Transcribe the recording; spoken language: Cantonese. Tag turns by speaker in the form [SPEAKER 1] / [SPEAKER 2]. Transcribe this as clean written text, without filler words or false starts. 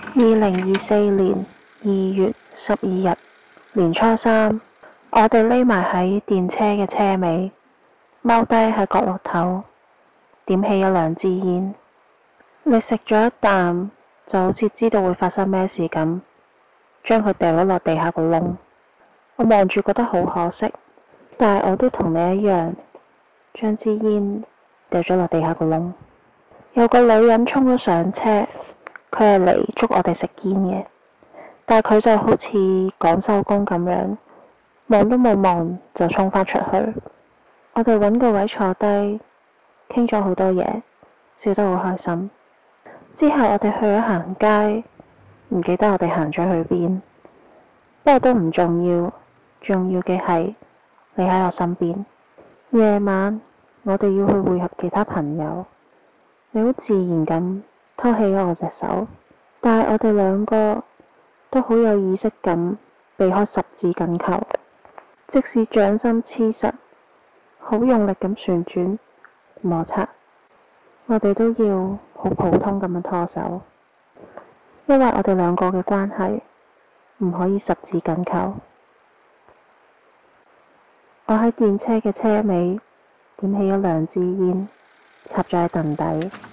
[SPEAKER 1] 2024年2月12日，年初三，我哋匿埋喺電車嘅車尾，踎低喺角落頭，點起一兩支煙。你食咗一啖，就好似知道會發生咩事咁，將佢掉咗落地下個窿。我望住覺得好可惜，但係我都同你一樣，將支煙掉咗落地下個窿。有個女人衝咗上車，佢係嚟捉我哋食煙嘅，但係佢就好似趕收工咁樣，望都冇望就衝返出去。我哋揾個位坐低，傾咗好多嘢，笑得好開心。之後我哋去咗行街，唔記得我哋行咗去邊，不過都唔重要，重要嘅係你喺我身邊。夜晚我哋要去會合其他朋友，你好自然咁拖起咗我隻手，但係我哋兩個都好有意識咁避開十字緊扣，即使掌心黐實，好用力咁旋轉摩擦，我哋都要好普通咁樣拖手，因為我哋兩個嘅關係唔可以十字緊扣。我喺電車嘅車尾點起咗兩支煙，插咗喺凳底。